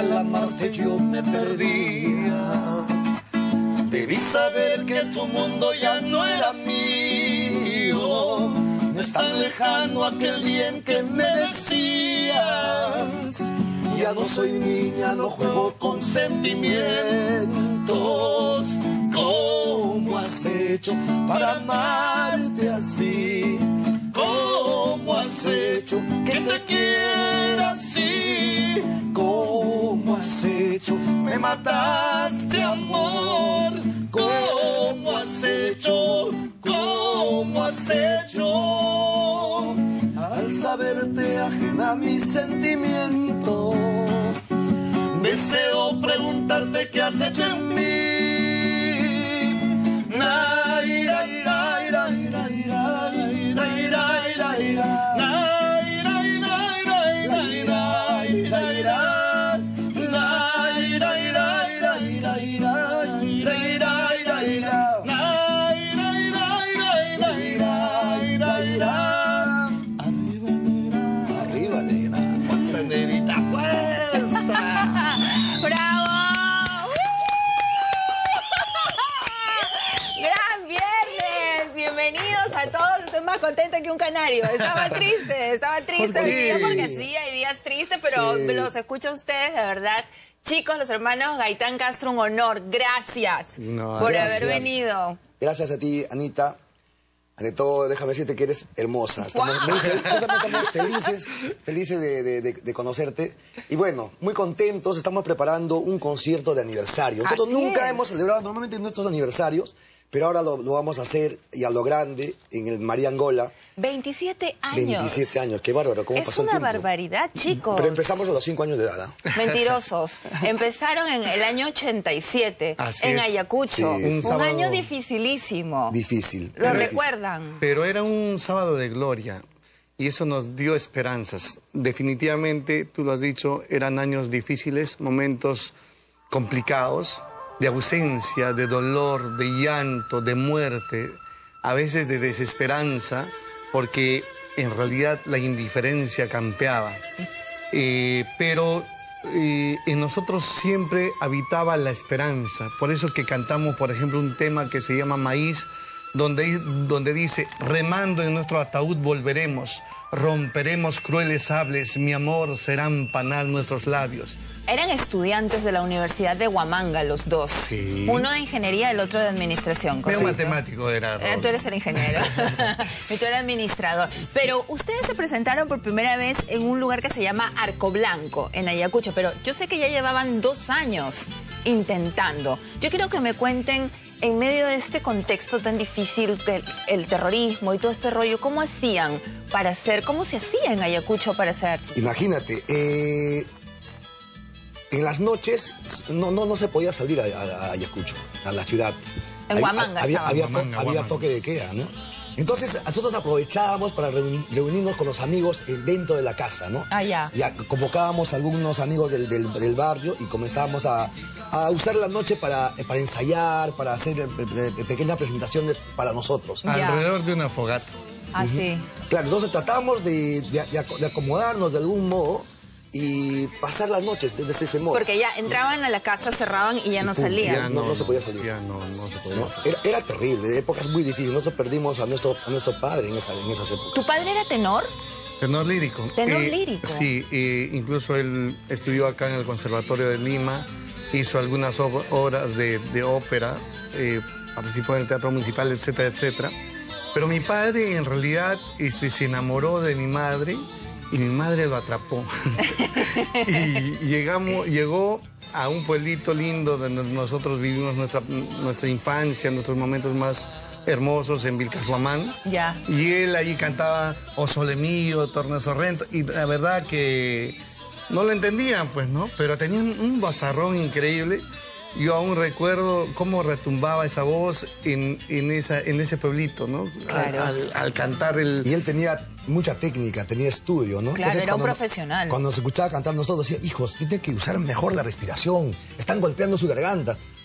al amarte yo me perdía. Debí saber que tu mundo ya no era mío. No es tan lejano aquel día en que me decías: ya no soy niña, no juego con sentimientos. ¿Cómo has hecho para amarte así? ¿Cómo has hecho que te quiera así? ¿Cómo has hecho? Me mataste, amor. ¿Cómo has hecho? ¿Cómo has hecho? Al saberte ajena a mis sentimientos, deseo preguntarte qué has hecho en mí. Arriba, negra. Fuerza, negrita, fuerza. ¡Bravo! ¡Gran viernes! Bienvenidos a todos. Estoy más contenta que un canario. Estaba triste hoy día porque sí, hay días tristes, pero Sí. los escucho a ustedes, de verdad. Chicos, los hermanos Gaitán Castro, un honor. Gracias por gracias. haber venido. Gracias a ti, Anita. Ante todo, déjame decirte que eres hermosa. Estamos ¡Wow! muy felices de conocerte. Y bueno, muy contentos. Estamos preparando un concierto de aniversario. Nosotros Así nunca es. hemos celebrado normalmente nuestros aniversarios, pero ahora lo vamos a hacer y a lo grande en el María Angola. 27 años. 27 años, qué bárbaro, cómo Es pasó el una tiempo. barbaridad, chicos. Pero empezamos a los 5 años de edad. Mentirosos. Empezaron en el año 87, Así en es. Ayacucho. Sí, un sábado año dificilísimo. Difícil. ¿Lo muy recuerdan? Pero era un sábado de gloria y eso nos dio esperanzas. Definitivamente, tú lo has dicho, eran años difíciles, momentos complicados, de ausencia, de dolor, de llanto, de muerte, a veces de desesperanza, porque en realidad la indiferencia campeaba. Pero en nosotros siempre habitaba la esperanza. Por eso que cantamos, por ejemplo, un tema que se llama Maíz, donde dice: remando en nuestro ataúd volveremos, romperemos crueles sables, mi amor serán panal nuestros labios. Eran estudiantes de la Universidad de Huamanga, los dos. Sí. Uno de ingeniería, el otro de administración. Pero ¿correcto? matemático era. Tú eres el ingeniero y tú eres administrador. Pero ustedes se presentaron por primera vez en un lugar que se llama Arco Blanco, en Ayacucho. Pero yo sé que ya llevaban 2 años intentando. Yo quiero que me cuenten, en medio de este contexto tan difícil, el terrorismo y todo este rollo, ¿cómo hacían para hacer, cómo se hacía en Ayacucho para hacer? Imagínate, en las noches no se podía salir a Ayacucho, a la ciudad. En Huamanga estaban. Había toque de queda, ¿no? Entonces, nosotros aprovechábamos para reunirnos con los amigos dentro de la casa, ¿no? Ah, ya. Convocábamos a algunos amigos del barrio y comenzábamos a usar la noche para ensayar, para hacer pequeñas presentaciones para nosotros. Ya. Alrededor de una fogata. Así. Claro, entonces tratamos de acomodarnos de algún modo y pasar las noches desde ese modo. Porque ya entraban a la casa, cerraban y ya no salían. No se podía salir. Ya no se podía ¿no? salir. Era terrible, de épocas muy difíciles. Nosotros perdimos a nuestro padre en esas épocas. ¿Tu padre era tenor? Tenor lírico. Tenor lírico. Sí, incluso él estudió acá en el Conservatorio de Lima, hizo algunas obras de ópera, participó en el Teatro Municipal, etcétera, etcétera. Pero mi padre en realidad se enamoró de mi madre y mi madre lo atrapó. Y llegó a un pueblito lindo donde nosotros vivimos nuestra infancia, nuestros momentos más hermosos en Vilcashuamán. Ya. Y él allí cantaba O Sole Mío, Torna Sorrento, y la verdad que no lo entendían, pues, ¿no? Pero tenían un vozarrón increíble. Yo aún recuerdo cómo retumbaba esa voz en ese pueblito, ¿no? Claro. Al cantar el... Y él tenía mucha técnica, tenía estudio, ¿no? Claro, era un cuando profesional. Cuando nos escuchaba cantar nosotros decía: hijos, tienen que usar mejor la respiración, están golpeando su garganta.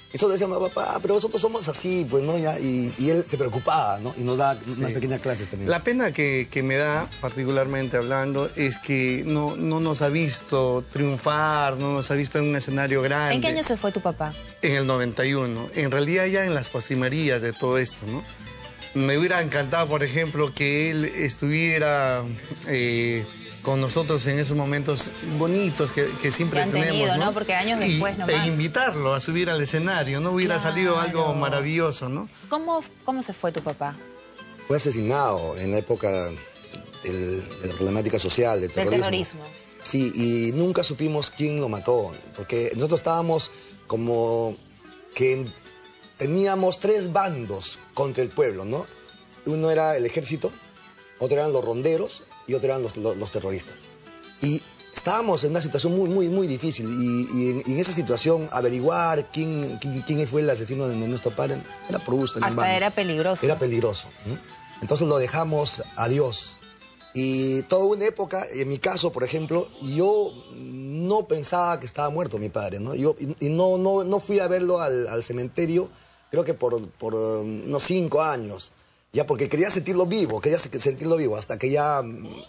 Y nosotros decíamos, papá, pero nosotros somos así, pues, ¿no? Y él se preocupaba, ¿no? Y nos da unas pequeñas clases también. La pena que me da, particularmente hablando, es que no nos ha visto triunfar, no nos ha visto en un escenario grande. ¿En qué año se fue tu papá? En el 91. En realidad ya en las postrimerías de todo esto, ¿no? Me hubiera encantado, por ejemplo, que él estuviera con nosotros en esos momentos bonitos que siempre han tenemos, tenido, ¿no? Porque años después nomás. E invitarlo a subir al escenario, ¿no? Hubiera salido algo maravilloso, ¿no? ¿Cómo se fue tu papá? Fue asesinado en la época de la problemática social, del terrorismo. Sí, y nunca supimos quién lo mató, porque nosotros estábamos como que teníamos 3 bandos contra el pueblo, ¿no? Uno era el ejército, otro eran los ronderos y otro eran los terroristas. Y estábamos en una situación muy difícil y en esa situación averiguar quién fue el asesino de nuestro padre era por gusto. Hasta era peligroso. Era peligroso, ¿no? Entonces lo dejamos a Dios. Y toda una época, en mi caso, por ejemplo, yo no pensaba que estaba muerto mi padre, ¿no? No fui a verlo al cementerio, creo que por unos 5 años. Ya porque quería sentirlo vivo, hasta que ya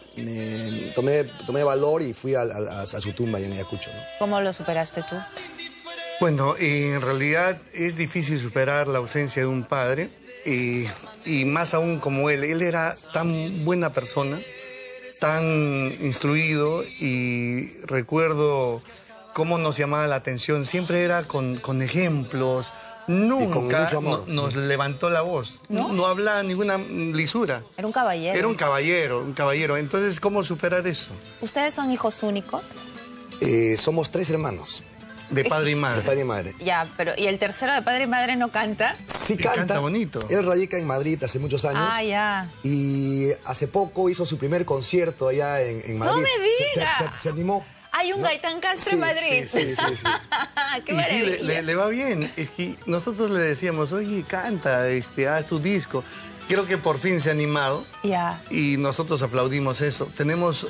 tomé valor y fui a su tumba allá en Ayacucho, ¿no? ¿Cómo lo superaste tú? Bueno, en realidad es difícil superar la ausencia de un padre y más aún como él era tan buena persona, tan instruido y recuerdo cómo nos llamaba la atención, siempre era con ejemplos. Nunca nos levantó la voz, no hablaba ninguna lisura. Era un caballero. Era un caballero. Entonces, ¿cómo superar eso? ¿Ustedes son hijos únicos? Somos 3 hermanos. De padre y madre. De padre y madre. Ya, pero ¿y el tercero de padre y madre no canta? Sí, canta bonito. Él radica en Madrid hace muchos años. Ah, ya. Y hace poco hizo su primer concierto allá en Madrid. ¡No me digas! Se animó. Hay un Gaitán Castro en Madrid. Sí. ¡Qué maravilla! Sí, le va bien. Es que nosotros le decíamos, oye, canta, haz tu disco. Creo que por fin se ha animado. Ya. Y nosotros aplaudimos eso. Tenemos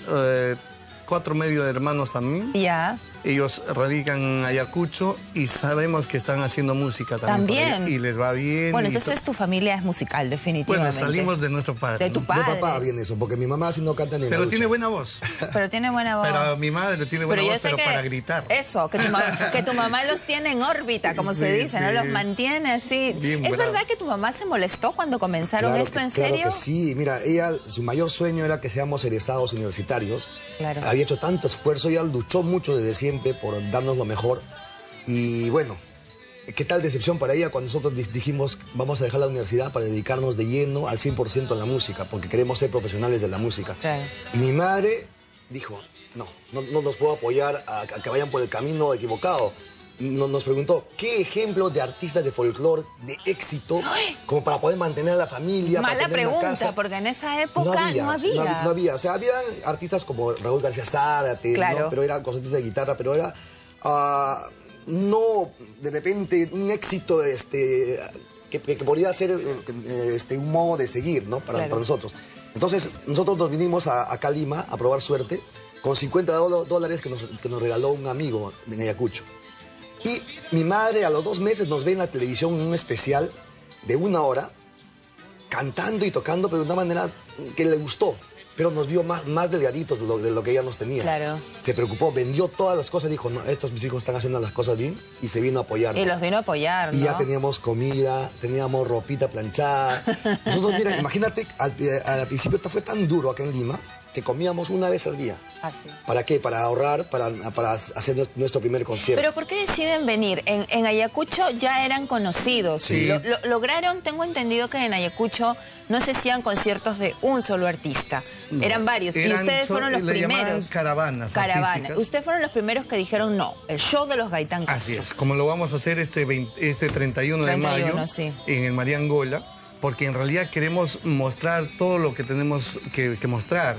4 medio hermanos también. Ya. Ellos radican en Ayacucho y sabemos que están haciendo música también. Y les va bien. Bueno, entonces tu familia es musical, definitivamente. Bueno, salimos de nuestro padre. De tu padre. De papá viene eso, porque mi mamá sí no canta ni en la Pero ducha. tiene buena voz. Pero tiene buena voz. Pero mi madre tiene buena voz, pero para gritar. Eso, que tu mamá los tiene en órbita, como se dice, ¿no? Los mantiene así. Bien ¿Es bravo. verdad que tu mamá se molestó cuando comenzaron esto en serio? Claro que sí. Mira, su mayor sueño era que seamos egresados universitarios. Claro. Había hecho tanto esfuerzo, ella luchó mucho desde siempre por darnos lo mejor. Y bueno, qué tal decepción para ella cuando nosotros dijimos vamos a dejar la universidad para dedicarnos de lleno al 100% a la música, porque queremos ser profesionales de la música. Claro. Y mi madre dijo, no nos puedo apoyar a que vayan por el camino equivocado. Nos preguntó, ¿qué ejemplo de artistas de folclore de éxito como para poder mantener a la familia? Mala para tener una pregunta, casa? porque en esa época no había. O sea, habían artistas como Raúl García Zárate, claro, ¿no? Pero eran concertistas de guitarra, pero era no de repente un éxito que podría ser un modo de seguir, ¿no? Para nosotros. Entonces, nosotros nos vinimos acá a Lima a probar suerte con $50 que nos regaló un amigo en Ayacucho. Y mi madre a los 2 meses nos ve en la televisión en un especial de 1 hora, cantando y tocando, pero de una manera que le gustó. Pero nos vio más delgaditos de lo que ella nos tenía. Claro. Se preocupó, vendió todas las cosas, dijo, no, estos mis hijos están haciendo las cosas bien, y se vino a apoyarnos. Y los vino a apoyar, ¿no? Y ya teníamos comida, teníamos ropita planchada. Nosotros, mira, imagínate, al principio fue tan duro acá en Lima, que comíamos 1 vez al día. Así. ¿Para qué? Para ahorrar, para hacer nuestro primer concierto. ¿Pero por qué deciden venir? En Ayacucho ya eran conocidos. Sí. Lograron, tengo entendido que en Ayacucho no se hacían conciertos de un solo artista. No. Eran varios. Y ustedes fueron los primeros. Caravanas. Ustedes fueron los primeros que dijeron no, el show de los Gaitán Castro. Así es, como lo vamos a hacer este 31 de mayo sí, en el María Angola, porque en realidad queremos mostrar todo lo que tenemos que mostrar.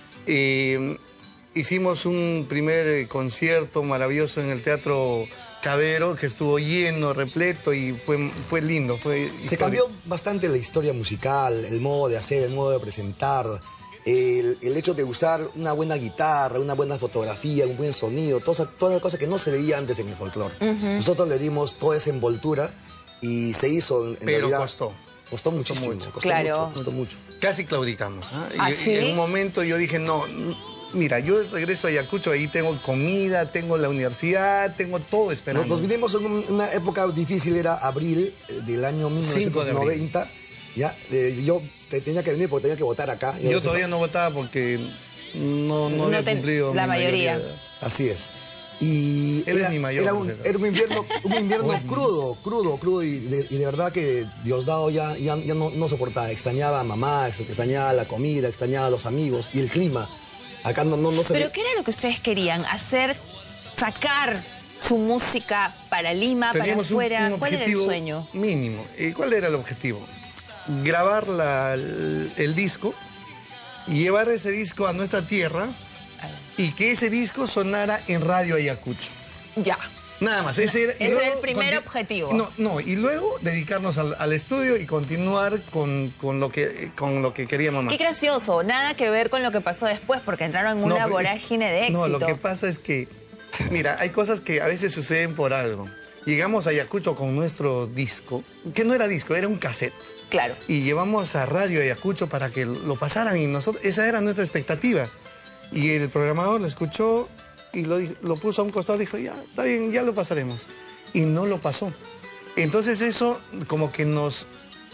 Hicimos un primer concierto maravilloso en el Teatro Cabero, que estuvo lleno, repleto, y fue lindo. Se cambió bastante la historia musical, el modo de hacer, el modo de presentar. el hecho de usar una buena guitarra, una buena fotografía, un buen sonido, todas las cosas que no se veía antes en el folclore. Nosotros le dimos toda esa envoltura y se hizo en realidad. Costó muchísimo. Costó mucho. Casi claudicamos. ¿Sí? En un momento yo dije, no, mira, yo regreso a Ayacucho, ahí tengo comida, tengo la universidad, tengo todo esperando. Nos vinimos en una época difícil, era abril del año 1990. Ya, yo tenía que venir porque tenía que votar acá. Yo todavía no votaba porque no había cumplido la mayoría. Así es. Y era un invierno crudo y de verdad que Diosdado ya no soportaba. Extrañaba a mamá, extrañaba la comida, extrañaba a los amigos y el clima. Acá no se ¿Pero qué era lo que ustedes querían? ¿Sacar su música para Lima, para afuera? ¿Cuál era el sueño? Mínimo. ¿Cuál era el objetivo? Grabar el disco y llevar ese disco a nuestra tierra y que ese disco sonara en Radio Ayacucho. Ya. Nada más. Ese era el primer objetivo. Y luego dedicarnos al estudio y continuar con lo que queríamos más. Qué gracioso. Nada que ver con lo que pasó después, porque entraron en una vorágine de éxito. No, lo que pasa es que, mira, hay cosas que a veces suceden por algo. Llegamos a Ayacucho con nuestro disco, que no era disco, era un cassette. Claro. Y llevamos a Radio Ayacucho para que lo pasaran y esa era nuestra expectativa. Y el programador lo escuchó y lo puso a un costado y dijo, ya, está bien, ya lo pasaremos. Y no lo pasó. Entonces eso como que nos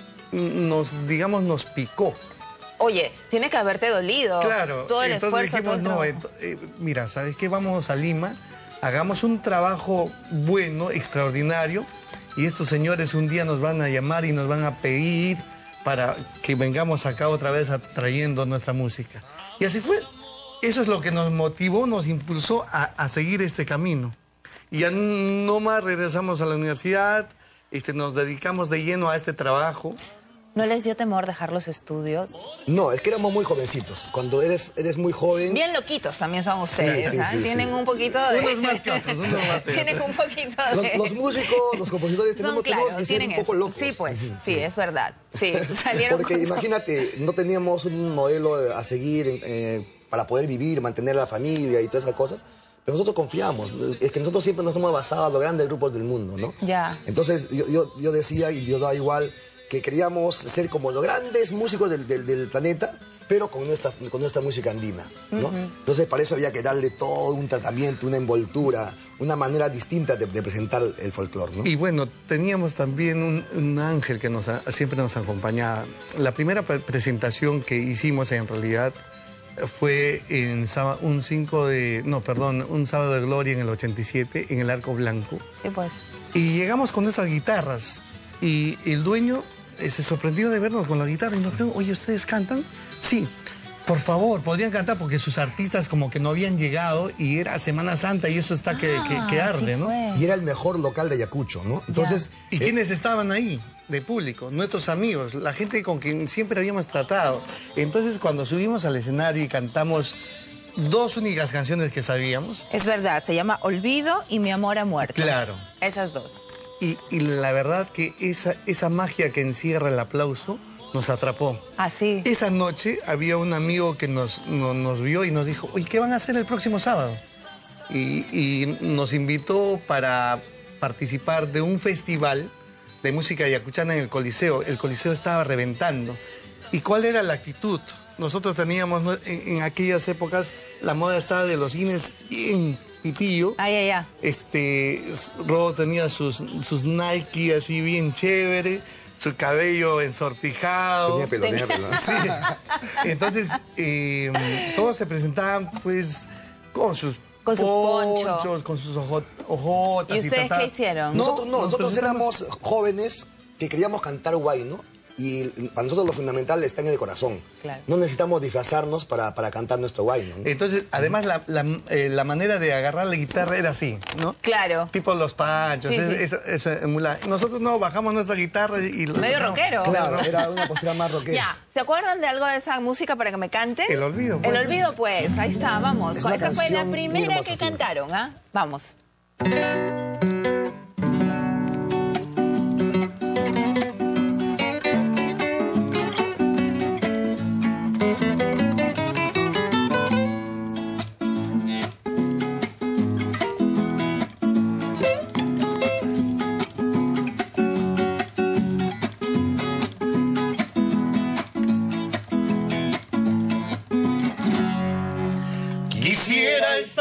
picó. Oye, tiene que haberte dolido. Claro. Todo el esfuerzo, dijimos, todo el mira, ¿sabes qué? Vamos a Lima, hagamos un trabajo bueno, extraordinario, y estos señores un día nos van a llamar y nos van a pedir para que vengamos acá otra vez trayendo nuestra música. Y así fue. Eso es lo que nos motivó, nos impulsó a seguir este camino. Y ya no más regresamos a la universidad, nos dedicamos de lleno a este trabajo. ¿No les dio temor dejar los estudios? No, es que éramos muy jovencitos. Cuando eres muy joven... Bien loquitos también son ustedes, sí, Tienen un poquito de... Unos más que otros, Tienen un poquito de... Los músicos, los compositores tenemos que ser un poco locos. Sí, pues, sí, es verdad. Sí, salieron porque imagínate, no teníamos un modelo a seguir para poder vivir, mantener a la familia y todas esas cosas. Pero nosotros confiamos. Es que nosotros siempre nos hemos basado a los grandes grupos del mundo, ¿no? Ya. Entonces yo decía, y Dios da igual, que queríamos ser como los grandes músicos del planeta, pero con nuestra música andina, ¿no? Entonces para eso había que darle todo un tratamiento, una envoltura, una manera distinta de presentar el folclore, ¿no? Y bueno, teníamos también un ángel que siempre nos acompañaba. La primera presentación que hicimos en realidad fue un sábado de gloria en el 87, en el Arco Blanco. Sí, pues. Y llegamos con nuestras guitarras y el dueño se sorprendió de vernos con la guitarra y nos preguntó, oye, ¿ustedes cantan? Sí, por favor, podrían cantar porque sus artistas como que no habían llegado y era Semana Santa y eso está que arde, sí, ¿no? Y era el mejor local de Ayacucho, ¿no? Entonces, ¿y quiénes estaban ahí de público? Nuestros amigos, la gente con quien siempre habíamos tratado. Entonces, cuando subimos al escenario y cantamos dos únicas canciones que sabíamos. Es verdad, se llama Olvido y Mi Amor ha Muerto. Claro. Esas dos. Y la verdad que esa magia que encierra el aplauso nos atrapó. Ah, sí. Esa noche había un amigo que nos vio y nos dijo, oye, ¿qué van a hacer el próximo sábado? Y nos invitó para participar de un festival de música ayacuchana en el Coliseo. El Coliseo estaba reventando. ¿Y cuál era la actitud? Nosotros teníamos, en aquellas épocas, la moda estaba de los cines bien pitillo. Rodo tenía sus Nike así bien chévere, su cabello ensortijado. Tenía pelo. Sí. Entonces, todos se presentaban pues con sus ponchos, con sus ojotas. ¿Y ustedes qué hicieron? Nosotros éramos jóvenes que queríamos cantar guay, ¿no? Y para nosotros lo fundamental está en el corazón. Claro. No necesitamos disfrazarnos para cantar nuestro guay, ¿no? Entonces, además, la manera de agarrar la guitarra era así, ¿no? Claro. Tipo los panchos, sí, eso emula. Nosotros no, bajamos nuestra guitarra y... Medio rockero. Claro, era una postura más rockera. Ya, ¿se acuerdan de algo de esa música para que me cante? El Olvido. El Olvido, pues, ahí está, vamos. Esa fue la primera que así. cantaron, ¿ah? Vamos.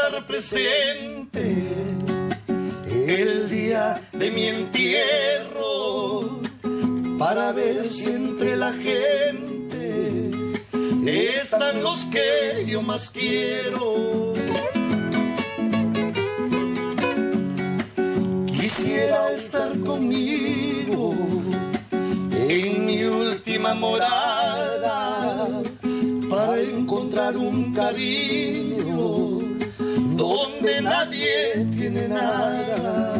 estar presente el día de mi entierro, para ver si entre la gente están los que yo más quiero. Quisiera estar conmigo en mi última morada, para encontrar un cariño donde nadie tiene nada.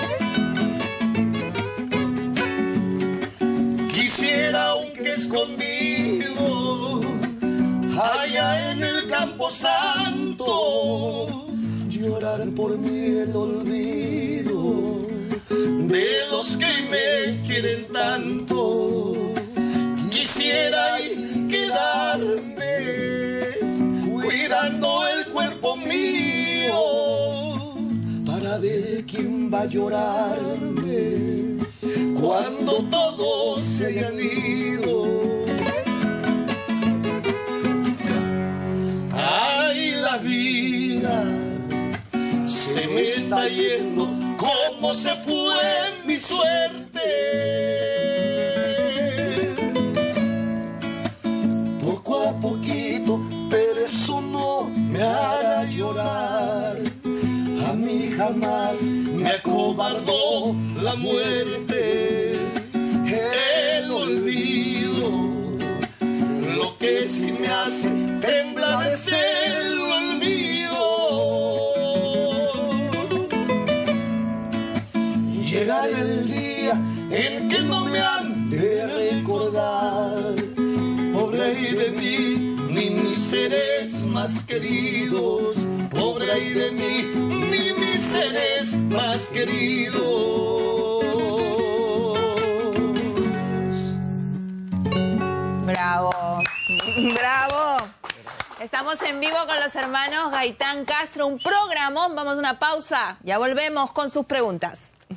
Quisiera, aunque escondido allá en el Campo Santo, llorar por mí el olvido de los que me quieren tanto. Quisiera quedarme cuidando el cuerpo mío, para ver quién va a llorarme cuando todos se hayan ido. Ay, la vida se me está yendo, como se fue mi suerte. Poco a poquito, pero eso no me hará llorar. A mí jamás me acobardó la muerte, el olvido. Lo que sí me hace temblar es el olvido. Llegará el día en que no me han de recordar. Pobre ahí de mí, ni mis seres más queridos. Pobre ahí de mí, ni mis seres más queridos. Bravo, bravo. Estamos en vivo con los hermanos Gaitán Castro, un programón. Vamos a una pausa, ya volvemos con sus preguntas.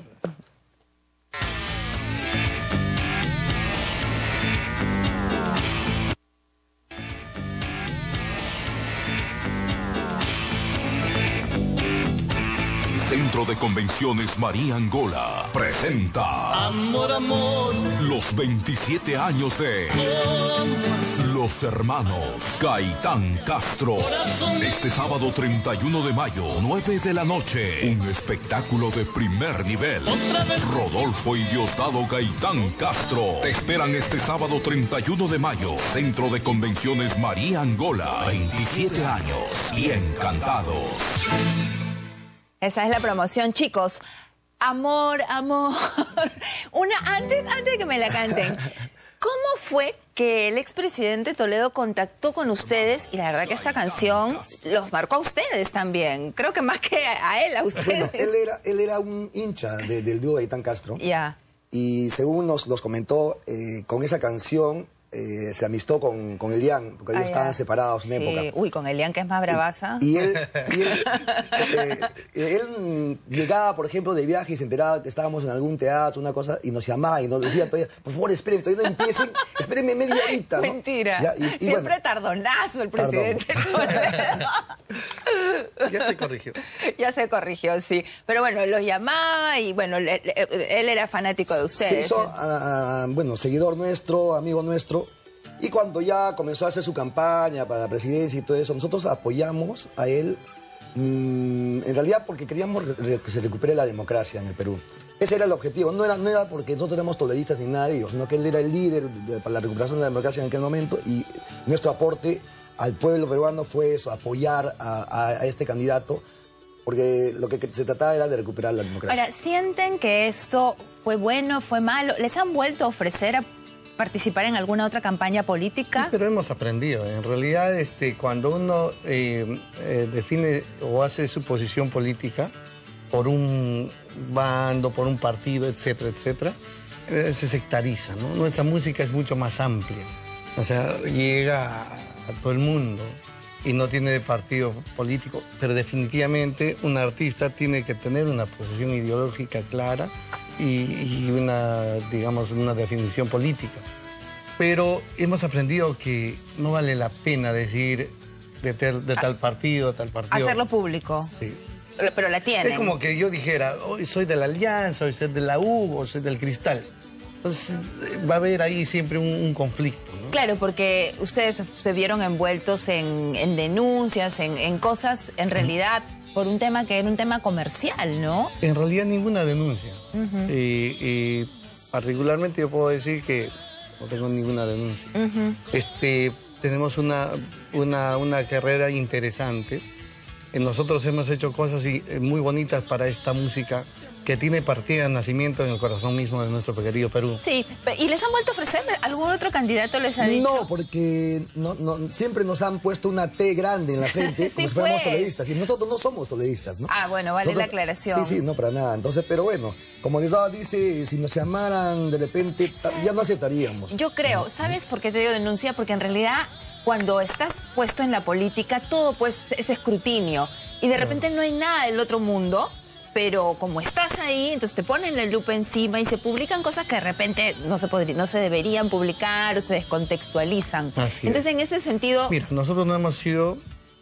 Centro de Convenciones María Angola presenta Amor, amor, los 27 años de los hermanos Gaitán Castro. Este sábado 31 de mayo, 9 de la noche, un espectáculo de primer nivel. Rodolfo y Diosdado Gaitán Castro te esperan este sábado 31 de mayo, Centro de Convenciones María Angola. 27 años y encantados. Esa es la promoción, chicos. Amor, amor. Antes de que me la canten, ¿cómo fue que el expresidente Toledo contactó con ustedes? Y la verdad que esta canción los marcó a ustedes también. Creo que más que a él, a ustedes. Bueno, él era un hincha del dúo Gaitán Castro. Ya. Y según nos comentó, con esa canción se amistó con Elian, porque ellos estaban separados en época. Uy, con Elian, que es más bravaza. Y él llegaba, por ejemplo, de viaje y se enteraba que estábamos en algún teatro, una cosa, y nos llamaba y nos decía todavía, por favor, esperen, todavía no empiecen, espérenme media horita, ¿no? Mentira. Ya, Siempre bueno, tardonazo el presidente Toledo. Ya se corrigió. Ya se corrigió, sí. Pero bueno, los llamaba y bueno, él era fanático de ustedes. se hizo, bueno, seguidor nuestro, amigo nuestro. Y cuando ya comenzó a hacer su campaña para la presidencia y todo eso, nosotros apoyamos a él, en realidad porque queríamos que se recupere la democracia en el Perú. Ese era el objetivo, no era porque nosotros éramos toledistas ni nada de ellos, sino que él era el líder para la recuperación de la democracia en aquel momento, y nuestro aporte al pueblo peruano fue eso, apoyar a este candidato, porque lo que se trataba era de recuperar la democracia. Ahora, ¿sienten que esto fue bueno, fue malo? ¿Les han vuelto a ofrecer a participar en alguna otra campaña política? Sí, pero hemos aprendido. En realidad, cuando uno define o hace su posición política por un bando, por un partido, etcétera, etcétera, se sectariza, ¿no? Nuestra música es mucho más amplia. O sea, llega a todo el mundo y no tiene partido político, pero definitivamente un artista tiene que tener una posición ideológica clara y una, digamos, una definición política. Pero hemos aprendido que no vale la pena decir de tal partido, tal partido. Hacerlo público. Sí. Pero la tienen. Es como que yo dijera, hoy soy de la Alianza, hoy soy de la U, o soy del Cristal. Entonces va a haber ahí siempre un conflicto, ¿no? Claro, porque ustedes se vieron envueltos en denuncias, en cosas, en realidad, por un tema que era un tema comercial, ¿no? En realidad ninguna denuncia. Particularmente yo puedo decir que no tengo ninguna denuncia. Tenemos una carrera interesante. Nosotros hemos hecho cosas muy bonitas para esta música que tiene partida de nacimiento en el corazón mismo de nuestro querido Perú. Sí, ¿y les han vuelto a ofrecer? ¿Algún otro candidato les ha dicho? No, porque siempre nos han puesto una T grande en la frente, como si fuéramos toledistas. Y nosotros no somos toledistas, ¿no? Ah, bueno, vale la aclaración. Sí, no, para nada. Entonces, pero bueno, como Diosdado dice, si nos llamaran de repente, ya no aceptaríamos. Yo creo, ¿sabes por qué te digo denuncia? Porque en realidad, cuando estás puesto en la política, todo pues es escrutinio. Y de repente no hay nada del otro mundo, pero como estás ahí, entonces te ponen la lupa encima y se publican cosas que de repente no se deberían publicar o se descontextualizan. Así entonces, en ese sentido... Mira, nosotros no hemos sido...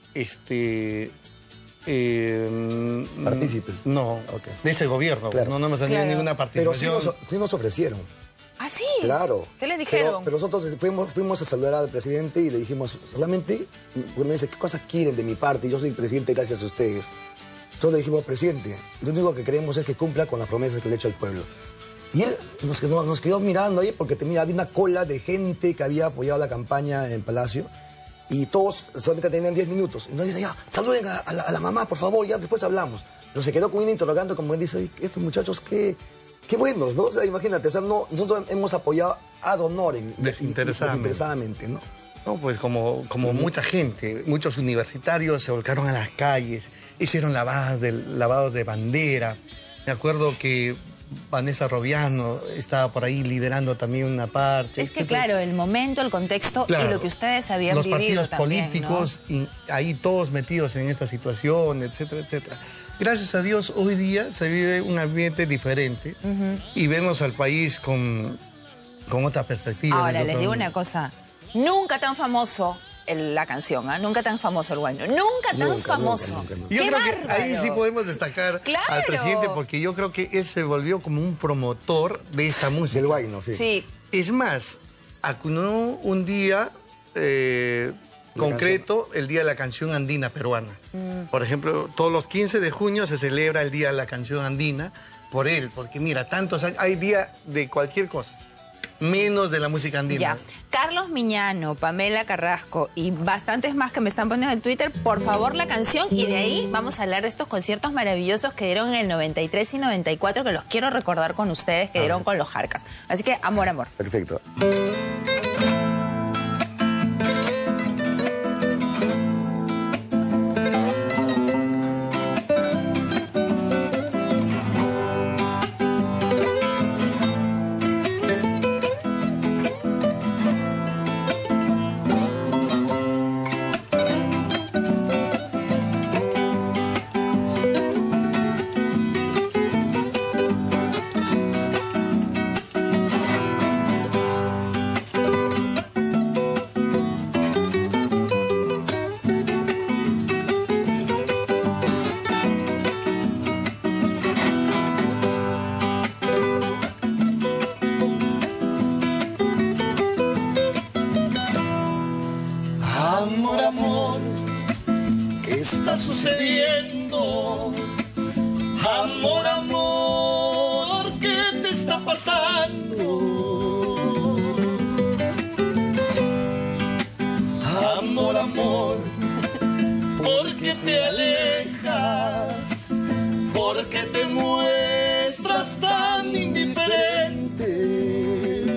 partícipes. No, de ese gobierno. Claro. No hemos tenido ninguna participación. Pero sí nos ofrecieron. ¿Ah, sí? Claro. ¿Qué le dijeron? Pero nosotros fuimos a saludar al presidente y le dijimos, solamente, cuando dice, ¿qué cosas quieren de mi parte? Yo soy presidente gracias a ustedes. Entonces le dijimos, presidente, lo único que queremos es que cumpla con las promesas que le ha hecho al pueblo. Y él nos quedó mirando ahí porque había una cola de gente que había apoyado la campaña en Palacio y todos solamente tenían 10 minutos. Y nos dice, ya, saluden a la mamá, por favor, ya después hablamos. Pero se quedó con un interrogante como él dice, oye, estos muchachos, qué buenos, ¿no? O sea, imagínate, o sea, nosotros hemos apoyado ad honorem. Desinteresadamente, ¿no? No, pues como mucha gente, muchos universitarios se volcaron a las calles, hicieron lavados de bandera. Me acuerdo que Vanessa Roviano estaba por ahí liderando también una parte. Es que claro, el momento, el contexto y lo que ustedes habían vivido también, los partidos políticos, ¿no? Y ahí todos metidos en esta situación, etcétera, etcétera. Gracias a Dios, hoy día se vive un ambiente diferente y vemos al país con otra perspectiva. Ahora, les digo una cosa. Nunca tan famoso la canción, ¿eh? Nunca tan famoso el guayno. Nunca tan famoso. Nunca. Yo creo que ahí sí podemos destacar al presidente porque yo creo que él se volvió como un promotor de esta música. Del guayno, sí. Es más, acunó un día concreto, el Día de la Canción Andina Peruana. Por ejemplo, todos los 15 de junio se celebra el Día de la Canción Andina por él, porque mira, hay día de cualquier cosa. Menos de la música andina. Ya. Carlos Miñano, Pamela Carrasco y bastantes más que me están poniendo en el Twitter, por favor la canción, y de ahí vamos a hablar de estos conciertos maravillosos que dieron en el 93 y 94, que los quiero recordar con ustedes, que dieron con los Jarcas. Así que, amor, amor. Perfecto. Amor, ¿qué está sucediendo? Amor, amor, ¿qué te está pasando? Amor, amor, ¿por qué te alejas? ¿Por qué te muestras tan indiferente?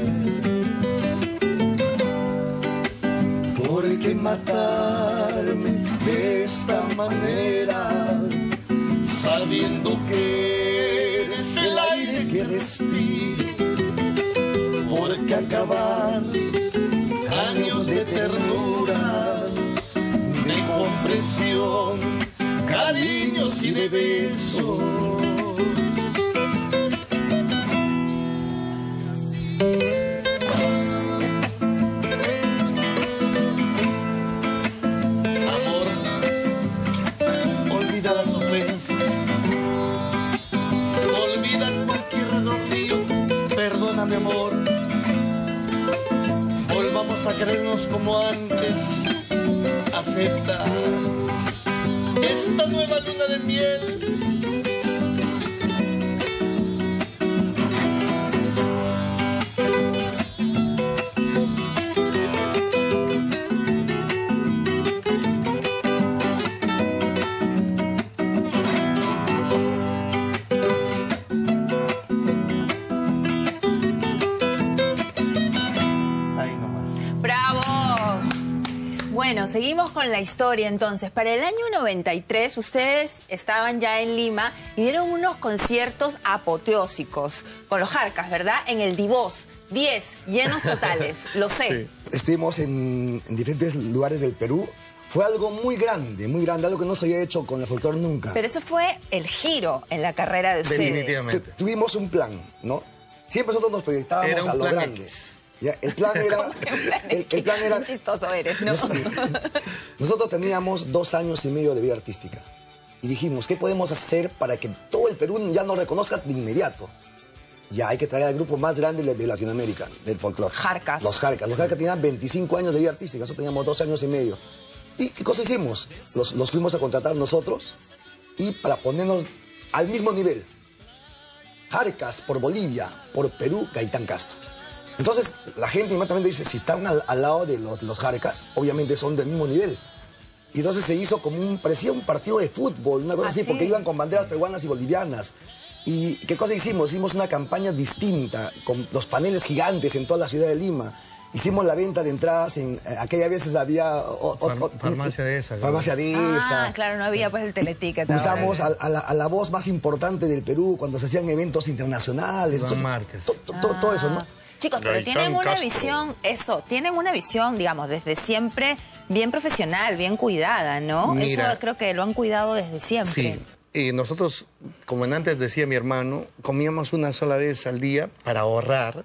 ¿Por qué matarme de esta manera, sabiendo que eres el aire que respiro? ¿Por qué acabar años de ternura, de comprensión, cariños y de besos? Amor, como antes, acepta esta nueva luna de miel. Bueno, seguimos con la historia entonces. Para el año 93 ustedes estaban ya en Lima y dieron unos conciertos apoteósicos con los Jarcas, ¿verdad? En el Divos, 10 llenos totales, lo sé. Sí. Estuvimos en diferentes lugares del Perú. Fue algo muy grande, algo que no se había hecho con el folclore nunca. Pero eso fue el giro en la carrera de ustedes. Definitivamente. Tuvimos un plan, ¿no? Siempre nosotros nos proyectábamos a lo grande. Ya, el plan era... el plan era... Qué chistoso eres, ¿no? Nosotros teníamos 2 años y medio de vida artística. Y dijimos, ¿qué podemos hacer para que todo el Perú ya nos reconozca de inmediato? Ya hay que traer al grupo más grande de Latinoamérica, del folclore. Jarcas. Los Jarcas. Los Jarcas tenían 25 años de vida artística, nosotros teníamos 2 años y medio. ¿Y qué cosa hicimos? Los fuimos a contratar nosotros y para ponernos al mismo nivel. Jarcas por Bolivia, por Perú, Gaitán Castro. Entonces, la gente inmediatamente dice, si están al lado de los Jarcas, obviamente son del mismo nivel. Y entonces se hizo como parecía un partido de fútbol, una cosa así, porque iban con banderas peruanas y bolivianas. ¿Y qué cosa hicimos? Hicimos una campaña distinta, con los paneles gigantes en toda la ciudad de Lima. Hicimos la venta de entradas, aquellas veces había... Farmacia Dehesa. Farmacia Dehesa. Ah, claro, no había pues el teleticket. Usamos a la voz más importante del Perú cuando se hacían eventos internacionales. Iván Márquez. Todo eso, ¿no? Chicos, pero tienen una visión, tienen una visión, digamos, desde siempre bien profesional, bien cuidada, ¿no? Mira, eso creo que lo han cuidado desde siempre. Sí, nosotros, como antes decía mi hermano, comíamos una sola vez al día para ahorrar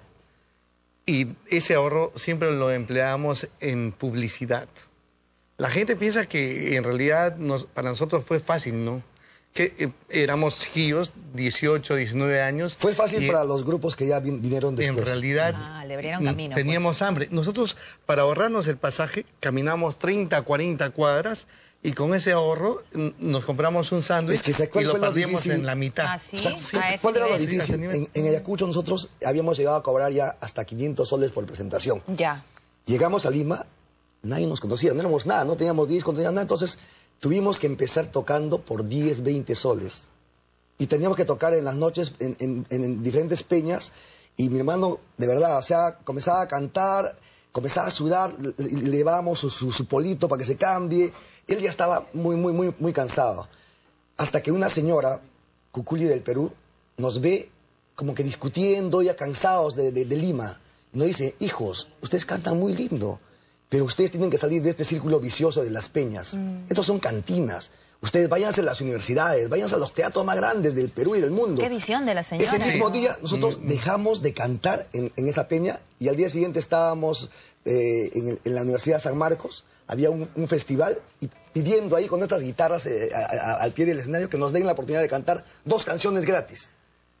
y ese ahorro siempre lo empleábamos en publicidad. La gente piensa que en realidad para nosotros fue fácil, ¿no? Que éramos chiquillos, 18, 19 años. Fue fácil para los grupos que ya vinieron después. En realidad, le abrieron camino, teníamos hambre. Nosotros, para ahorrarnos el pasaje, caminamos 30, 40 cuadras y con ese ahorro nos compramos un sándwich y lo partíamos en la mitad. ¿Ah, sí? ¿Cuál era lo difícil? En Ayacucho nosotros habíamos llegado a cobrar ya hasta 500 soles por presentación. Ya. Llegamos a Lima, nadie nos conocía, no éramos nada, no teníamos discos, no teníamos nada, entonces... Tuvimos que empezar tocando por 10, 20 soles. Y teníamos que tocar en las noches en diferentes peñas. Y mi hermano, de verdad, o sea, comenzaba a cantar, comenzaba a sudar, le llevábamos su polito para que se cambie. Él ya estaba muy cansado. Hasta que una señora, Cuculi del Perú, nos ve como que discutiendo, ya cansados de Lima. Y nos dice, hijos, ustedes cantan muy lindo. Pero ustedes tienen que salir de este círculo vicioso de las peñas. Estos son cantinas. Ustedes váyanse a las universidades, váyanse a los teatros más grandes del Perú y del mundo. Qué visión de la señora. Ese mismo día nosotros dejamos de cantar en esa peña y al día siguiente estábamos en la Universidad San Marcos. Había un festival y pidiendo ahí con nuestras guitarras al pie del escenario que nos den la oportunidad de cantar 2 canciones gratis.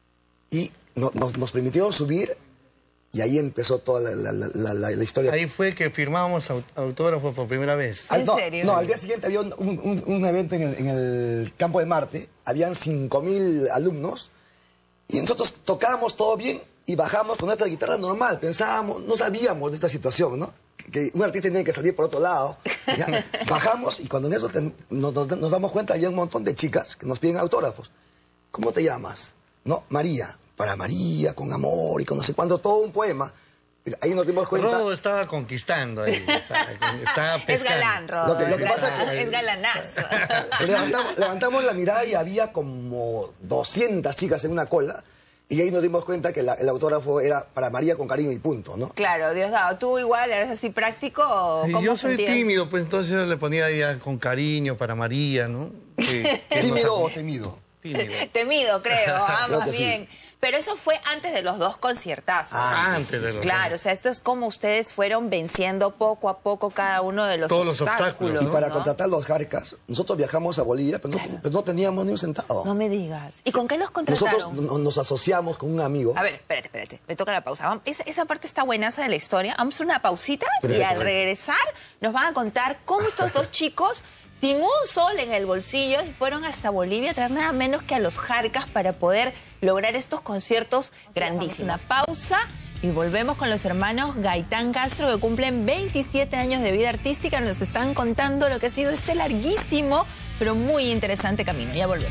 Y nos permitieron subir. Y ahí empezó toda la historia. Ahí fue que firmábamos autógrafos por primera vez. ¿En serio? No, al día siguiente había un evento en el Campo de Marte. Habían 5.000 alumnos. Y nosotros tocábamos todo bien y bajamos con nuestra guitarra normal. Pensábamos, no sabíamos de esta situación, ¿no? Que un artista tiene que salir por otro lado. Ya, bajamos y cuando en eso nos damos cuenta, había un montón de chicas que nos piden autógrafos. ¿Cómo te llamas? No, María. Para María, con amor y con no sé cuánto, todo un poema. Ahí nos dimos cuenta... Rodo estaba conquistando ahí, estaba pescando. Es galán, Rodo. Lo que pasa es que... Es galanazo. Levantamos la mirada y había como 200 chicas en una cola. Y ahí nos dimos cuenta que el autógrafo era para María con cariño y punto, ¿no? Claro, Diosdado. ¿Tú igual eres así práctico o cómo yo soy sentías? tímido, pues entonces yo le ponía ya con cariño para María, ¿no? ¿Tímido o temido? Tímido. Temido, creo. Más que bien. Sí. Pero eso fue antes de los 2 conciertazos. Antes de los Claro, o sea, esto es como ustedes fueron venciendo poco a poco cada uno de los obstáculos. Y para contratar los Jarcas, nosotros viajamos a Bolivia, pero no teníamos ni un centavo. No me digas. ¿Y con qué los contrataron? Nosotros nos asociamos con un amigo. A ver, espérate. Me toca la pausa. Esa parte está buenaza de la historia. Vamos a hacer una pausita y al regresar nos van a contar cómo estos 2 chicos, sin un sol en el bolsillo, fueron hasta Bolivia a traer nada menos que a los Jarcas para poder lograr estos conciertos grandísimos. Una pausa y volvemos con los hermanos Gaitán Castro, que cumplen 27 años de vida artística. Nos están contando lo que ha sido este larguísimo, pero muy interesante camino. Ya volvemos.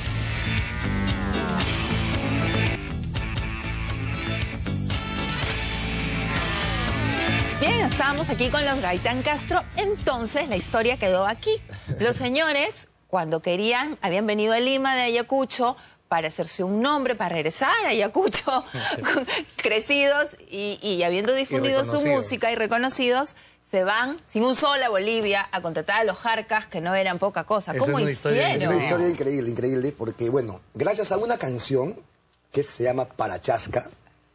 Bien, estábamos aquí con los Gaitán Castro, entonces la historia quedó aquí. Los señores, cuando querían, habían venido a Lima de Ayacucho para hacerse un nombre, para regresar a Ayacucho, crecidos y habiendo difundido su música y reconocidos, se van sin un sol a Bolivia a contratar a los Jarcas, que no eran poca cosa. ¿Cómo hicieron? Es una historia increíble, porque, bueno, gracias a una canción que se llama Parachasca,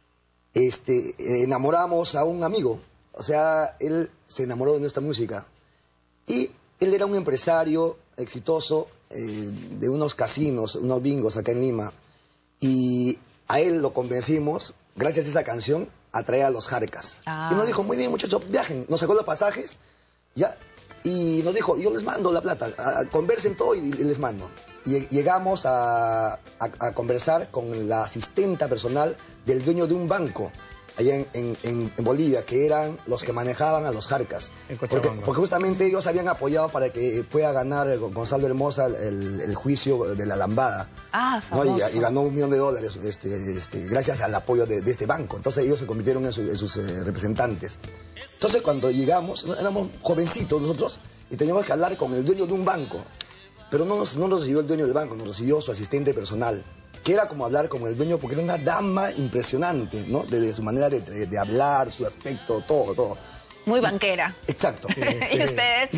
enamoramos a un amigo. O sea, él se enamoró de nuestra música. Y él era un empresario exitoso de unos casinos, unos bingos acá en Lima. Y a él lo convencimos, gracias a esa canción, a traer a los Jarcas. Y nos dijo, muy bien, muchachos, viajen. Nos sacó los pasajes, ya. Y nos dijo, yo les mando la plata, conversen todo y les mando. Y llegamos a conversar con la asistenta personal del dueño de un banco allá en Bolivia, que eran los que manejaban a los Jarcas. Porque justamente ellos habían apoyado para que pueda ganar Gonzalo Hermosa el juicio de la lambada. ¿no? Y ganó $1 millón gracias al apoyo de este banco. Entonces ellos se convirtieron en sus representantes. Entonces cuando llegamos, éramos jovencitos nosotros y teníamos que hablar con el dueño de un banco. Pero no nos recibió el dueño del banco, nos recibió su asistente personal, que era como hablar con el dueño, porque era una dama impresionante, ¿no? Desde su manera de hablar, su aspecto, todo. Muy banquera. Exacto. Y ustedes,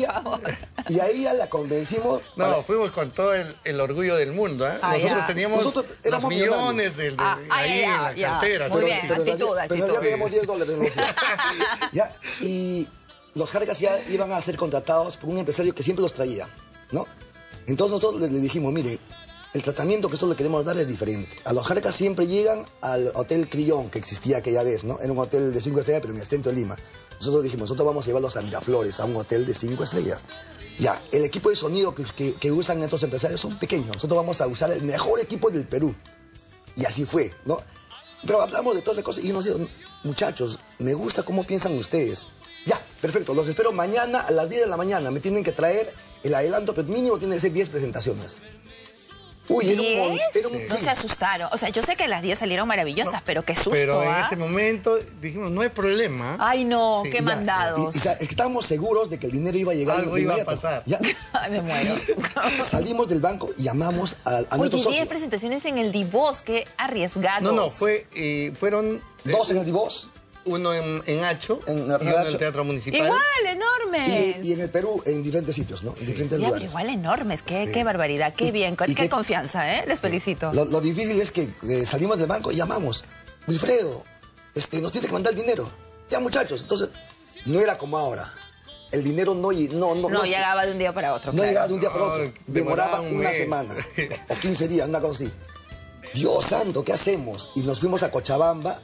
y a ella la convencimos. No, fuimos con todo el orgullo del mundo, ¿eh? Nosotros teníamos los millones ahí en la cartera. Muy bien, actitud. Pero ya teníamos $10. ¿Ya? Y los Jarcas ya iban a ser contratados por un empresario que siempre los traía, ¿no? Entonces nosotros le dijimos, mire, el tratamiento que nosotros le queremos dar es diferente. A los Jarcas siempre llegan al Hotel Crillon, que existía aquella vez, ¿no? Era un hotel de 5 estrellas, pero en el centro de Lima. Nosotros dijimos, nosotros vamos a llevarlos a Miraflores, a un hotel de 5 estrellas. Ya, el equipo de sonido que usan estos empresarios son pequeños. Nosotros vamos a usar el mejor equipo del Perú. Y así fue, ¿no? Pero hablamos de todas esas cosas y nos dijeron, muchachos, me gusta cómo piensan ustedes. Ya, perfecto, los espero mañana a las 10 de la mañana. Me tienen que traer el adelanto, pero mínimo tiene que ser 10 presentaciones. Uy, era un no se asustaron. O sea, yo sé que las 10 salieron maravillosas, pero qué susto. Pero en ese momento dijimos, no hay problema. Ay, no, qué mandados. Y estábamos seguros de que el dinero iba a llegar. Algo iba a pasar. ¿Ya? Ay, me muero. Salimos del banco y llamamos a nuestros socios. 10 presentaciones en el Divos, qué arriesgados. No, fueron... 2 en el Divos. Uno en Hacho y uno en el Teatro Municipal. Igual, enormes. Y en el Perú, en diferentes sitios, ¿no? En diferentes lugares. Pero igual enormes, qué barbaridad, qué bien, qué confianza, ¿eh? Les felicito. Lo difícil es que salimos del banco y llamamos. Wilfredo, nos tiene que mandar el dinero. Ya, muchachos. Entonces, no era como ahora. El dinero no llegaba de un día para otro. No llegaba de un día para otro. Demoraba una semana o 15 días, una cosa así. Dios santo, ¿qué hacemos? Y nos fuimos a Cochabamba,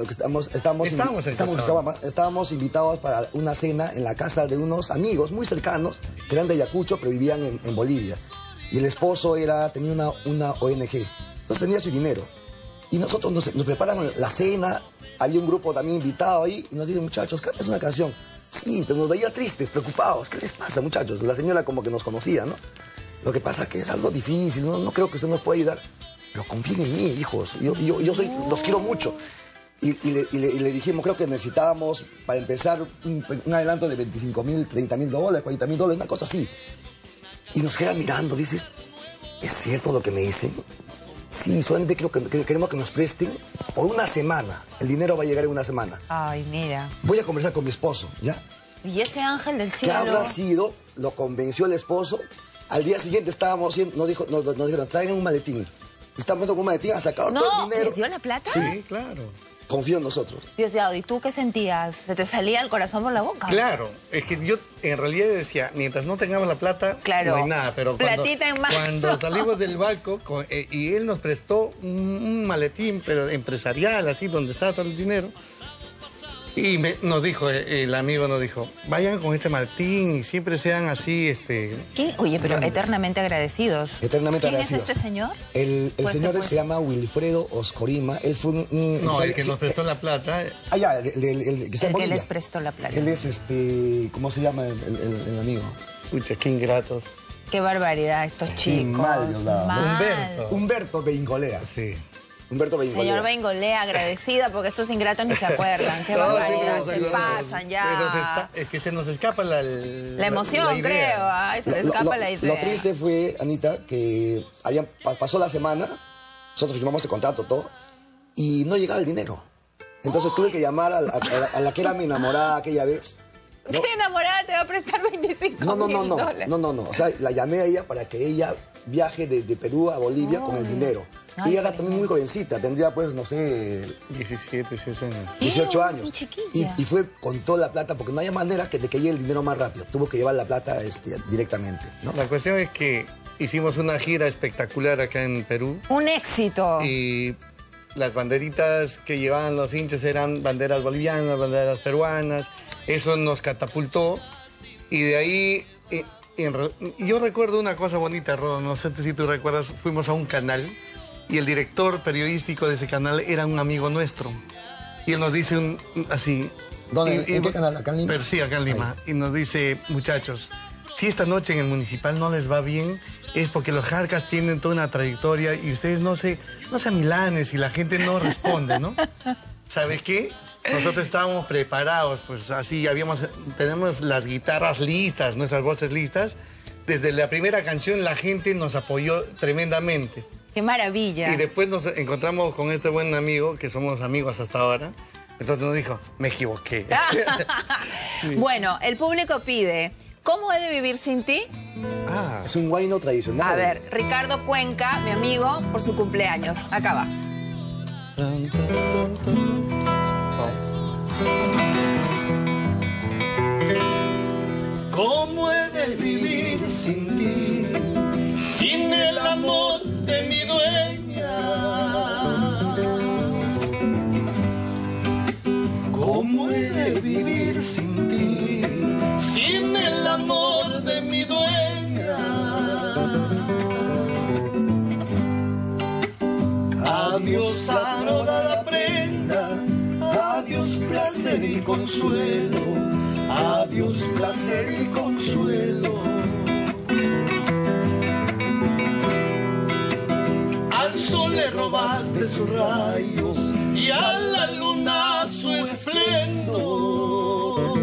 estábamos invitados para una cena en la casa de unos amigos muy cercanos, que eran de Ayacucho, pero vivían en Bolivia. Y el esposo tenía una ONG, entonces tenía su dinero. Y nosotros nos preparan la cena, había un grupo también invitado ahí, y nos dicen, muchachos, canten una canción. Sí, pero nos veía tristes, preocupados. ¿Qué les pasa, muchachos? La señora como que nos conocía, ¿no? Lo que pasa es que es algo difícil, no creo que usted nos pueda ayudar. Pero confíen en mí, hijos. Los quiero mucho. Y le dijimos, creo que necesitábamos, para empezar, un adelanto de $25,000, $30,000, $40,000, una cosa así. Y nos quedan mirando, dice, ¿es cierto lo que me dicen? Sí, solamente queremos que nos presten por una semana. El dinero va a llegar en una semana. Ay, mira. Voy a conversar con mi esposo, ¿ya? ¿Y ese ángel del cielo? ¿Qué habrá sido? Lo convenció el esposo. Al día siguiente nos dijeron, traigan un maletín. Estamos viendo con un maletín, ha sacado todo el dinero. ¿Les dio la plata? Sí, claro. Confío en nosotros. Diosdado, ¿y tú qué sentías? ¿Se te salía el corazón por la boca? Claro, es que yo en realidad decía, mientras no tengamos la plata, claro, no hay nada. Pero platita en mano. cuando salimos del banco y él nos prestó un maletín, pero empresarial, así, donde estaba todo el dinero. Y nos dijo, el amigo nos dijo, vayan con este maletín y siempre sean así, Oye, pero eternamente agradecidos. Eternamente agradecidos. ¿Quién es este señor? El señor se llama Wilfredo Oscorima. Él fue un no, el que nos prestó la plata. Ah, ya, el que está en Bolivia. El que les prestó la plata. Él es, ¿cómo se llama el amigo? Pucha, qué ingratos. Qué barbaridad estos chicos. Mal. Humberto Beingolea. Sí. Humberto Beingolea. Señor Beingolea, agradecida porque estos ingratos ni se acuerdan. Qué barbaridad, se pasan ya. Es que se nos escapa la emoción, creo. Ay, se les escapa la idea. Lo triste fue, Anita, que pasó la semana, nosotros firmamos el contrato, todo, y no llegaba el dinero. Entonces tuve que llamar a la que era mi enamorada aquella vez. ¿No? ¿Qué enamorada te va a prestar 25 mil dólares? No. O sea, la llamé a ella para que ella viaje de Perú a Bolivia con el dinero. Ay, ella era también muy jovencita, tendría pues, no sé... 17, 18 años. 18 años. Y fue con toda la plata, porque no había manera de que llegue el dinero más rápido. Tuvo que llevar la plata directamente, ¿no? La cuestión es que hicimos una gira espectacular acá en Perú. Un éxito. Y las banderitas que llevaban los hinchas eran banderas bolivianas, banderas peruanas. Eso nos catapultó. Y de ahí... yo recuerdo una cosa bonita, Rodo, no sé si tú recuerdas, fuimos a un canal y el director periodístico de ese canal era un amigo nuestro. Y él nos dice así... ¿Dónde? ¿En qué canal? ¿Acá en Lima? Pero sí, acá en Lima. Ahí. Y nos dice, muchachos, si esta noche en el Municipal no les va bien, es porque los Jarcas tienen toda una trayectoria y ustedes no se amilanes y la gente no responde, ¿no? ¿Sabe qué? Nosotros estábamos preparados, pues así tenemos las guitarras listas, nuestras voces listas. Desde la primera canción la gente nos apoyó tremendamente. ¡Qué maravilla! Y después nos encontramos con este buen amigo, que somos amigos hasta ahora. Entonces nos dijo, me equivoqué. Sí. Bueno, el público pide, ¿cómo he de vivir sin ti? Es un guayno tradicional. A ver, Ricardo Cuenca, mi amigo, por su cumpleaños. Acá va. ¿Cómo he de vivir sin ti, sin el amor de mi dueña? ¿Cómo he de vivir sin ti, sin el amor de mi dueña? Adiós, aroma la prenda, adiós, placer y consuelo. Adiós, placer y consuelo. Al sol le robaste sus rayos y a la luna su esplendor.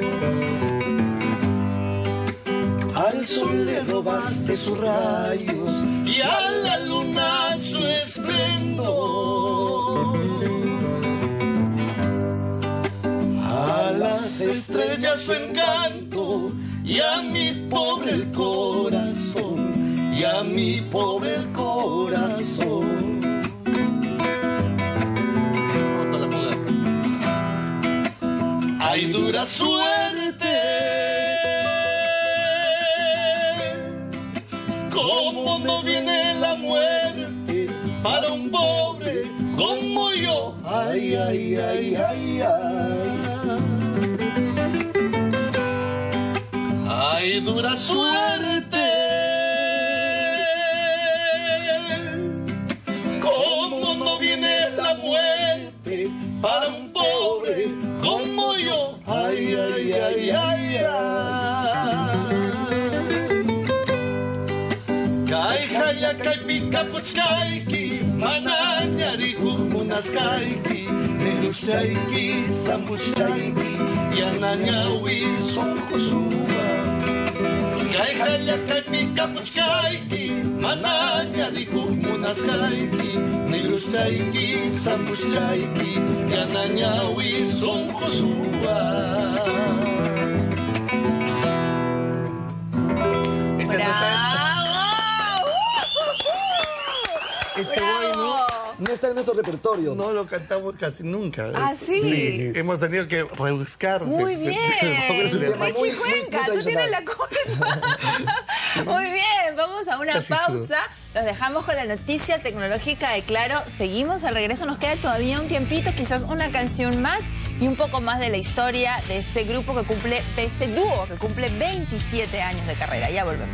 Al sol le robaste sus rayos y a la luna su esplendor. A las estrellas su encanto y a mi pobre el corazón, y a mi pobre el corazón. Hay dura suerte, como no viene la muerte para un pobre como yo. Ay, ay, ay, ay, ay. Hay dura suerte, como no viene la muerte para un pobre como yo. Ay, ay, ay, ay, ay. Kai haya kai pika puchkaiki, mananyari hukmunaskaiki, nerushaiki, samushkaiki, yananyawi sonjosuba. Kai haya kai pika puchkaiki, mananyari hukmunaskaiki, nerushaiki, samushkaiki, yananyawi sonjosuba. nuestro repertorio. No lo cantamos casi nunca. ¿Ah, sí? Sí, hemos tenido que rebuscar. Muy bien. Es un tema muy tú tienes la culpa. Muy bien, vamos a una pausa. Los dejamos con la noticia tecnológica de Claro. Seguimos al regreso, nos queda todavía un tiempito, quizás una canción más y un poco más de la historia de este grupo que cumple, de este dúo que cumple 27 años de carrera. Ya volvemos.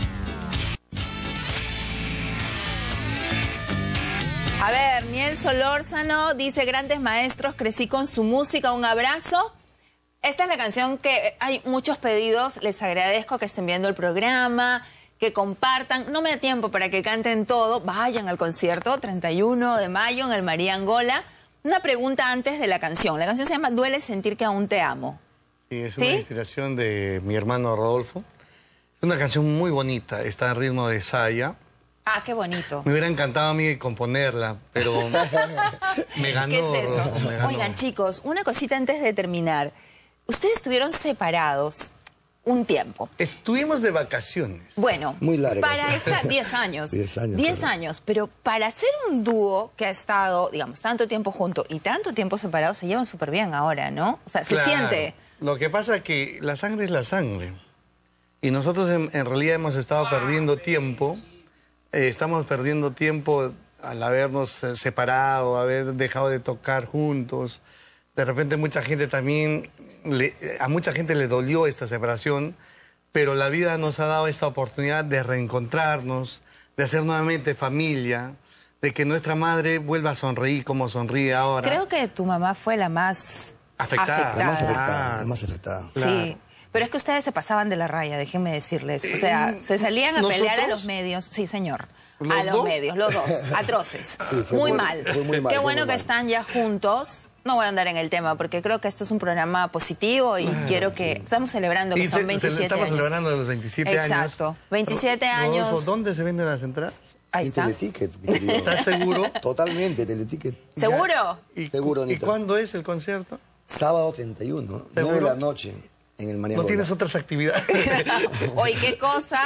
A ver, Niel Solórzano dice, grandes maestros, crecí con su música, un abrazo. Esta es la canción que hay muchos pedidos, les agradezco que estén viendo el programa, que compartan, no me da tiempo para que canten todo, vayan al concierto, 31 de mayo en el María Angola. Una pregunta antes de la canción se llama Duele sentir que aún te amo. Sí, es una inspiración de mi hermano Rodolfo. Es una canción muy bonita, está en ritmo de saya. Ah, qué bonito. Me hubiera encantado a mí componerla, pero me ganó. ¿Qué es eso? Me ganó. Oigan, chicos, una cosita antes de terminar. Ustedes estuvieron separados un tiempo. Estuvimos de vacaciones. Bueno, muy largas. Para esta 10 años. 10 años. 10 años, pero para hacer un dúo que ha estado, digamos, tanto tiempo junto y tanto tiempo separado, se llevan súper bien ahora, ¿no? O sea, se siente. Lo que pasa es que la sangre es la sangre. Y nosotros en realidad hemos estado perdiendo tiempo. Estamos perdiendo tiempo al habernos separado, haber dejado de tocar juntos. De repente mucha gente también, a mucha gente le dolió esta separación, pero la vida nos ha dado esta oportunidad de reencontrarnos, de hacer nuevamente familia, de que nuestra madre vuelva a sonreír como sonríe ahora. Creo que tu mamá fue la más afectada. La más afectada. Sí. Claro. Pero es que ustedes se pasaban de la raya, déjenme decirles. O sea, se salían a pelear a los medios. Sí, señor. A los medios, los dos. Atroces. Sí, muy mal. Muy mal. Qué bueno que están ya juntos. No voy a andar en el tema porque creo que esto es un programa positivo y quiero que... Estamos celebrando que son 27 estamos años. celebrando los 27 años. Exacto. 27 años. Rodolfo, ¿dónde se venden las entradas? Ahí está. Teleticket. ¿Estás seguro? Totalmente, Teleticket. ¿Seguro? Seguro, ¿Y cuándo es el concierto? Sábado 31, 9 de la noche, en el María Angola. ¿No tienes otras actividades? Oye, qué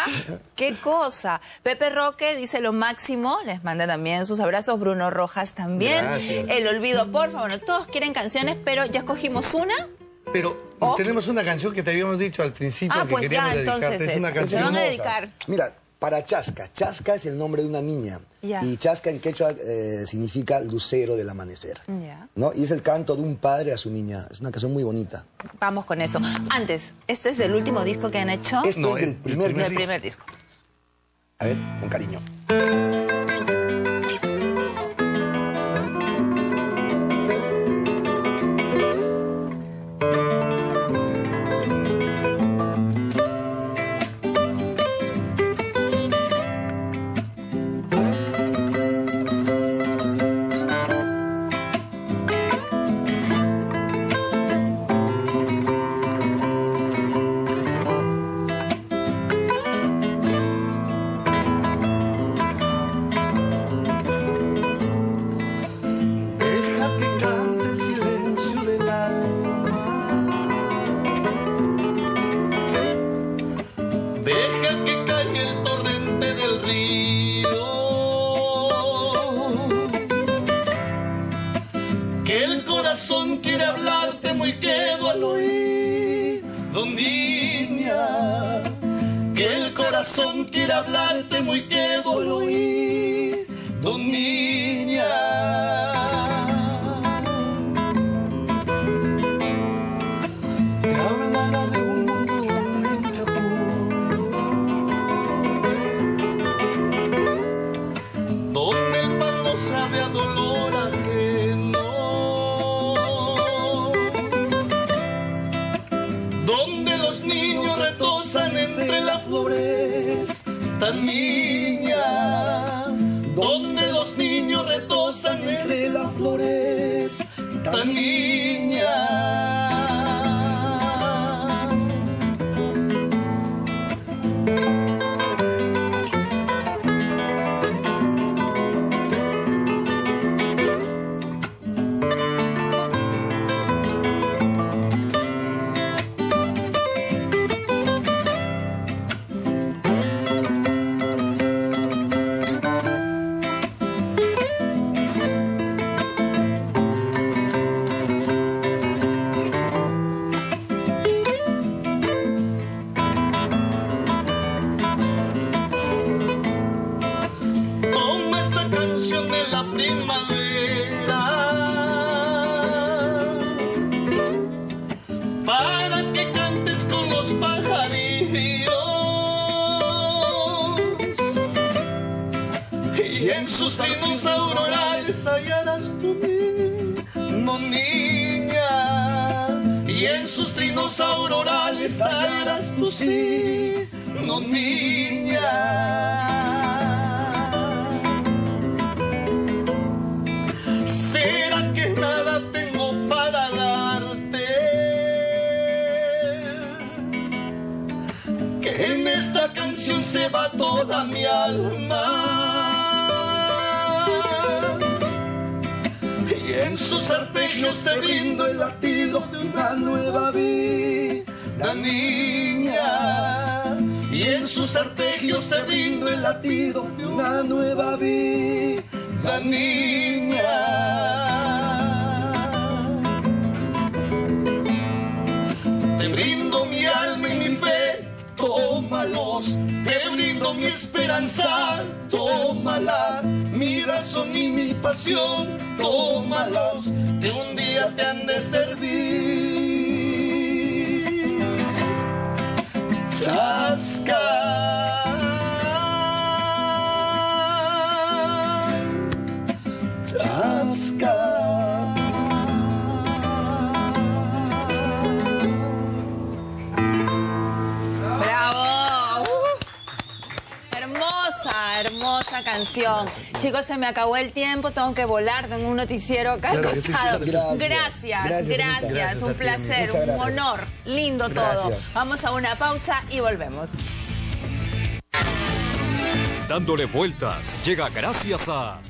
cosa. Pepe Roque dice lo máximo, les manda también sus abrazos. Bruno Rojas también. Gracias. El olvido, por favor. Bueno, todos quieren canciones, pero ya escogimos una. Pero tenemos una canción que te habíamos dicho al principio que pues queríamos ya, dedicarte. entonces Es una se canción van a dedicar. Mira, para Chasca. Chasca es el nombre de una niña. Ya. Y Chasca en quechua significa lucero del amanecer. Ya. ¿No? Y es el canto de un padre a su niña. Es una canción muy bonita. Vamos con eso. Antes, ¿este es del último disco que han hecho? Esto es del primer disco. Del primer disco. A ver, con cariño. Quiere hablarte muy quedo al oído, niña. Que el corazón quiere hablarte muy quedo al oído, niña. Te hablará de un mundo en Capú, donde el pan no sabe a dolor ajeno, donde los niños retosan entre las flores, tan niña, donde los niños retosan entre las flores, tan niña. en sus trinos aurorales hallarás tu no niña, y en sus trinos aurorales hallarás tu sí, no niña. ¿Será que nada tengo para darte? Que en esta canción se va toda mi alma. Y en sus arpegios te brindo el latido de una nueva vida, niña. Y en sus arpegios te brindo el latido de una nueva vida, niña. Te brindo mi alma y mi fe, tómalos. Te brindo mi esperanza, tómala. Mi razón y mi pasión, tómalas, que un día te han de servir. Chasca, chasca. Hermosa canción. Chicos, se me acabó el tiempo, tengo que volar, tengo un noticiero acá al costado. Gracias. Un placer, un honor, lindo todo. Vamos a una pausa y volvemos. Dándole vueltas, llega gracias a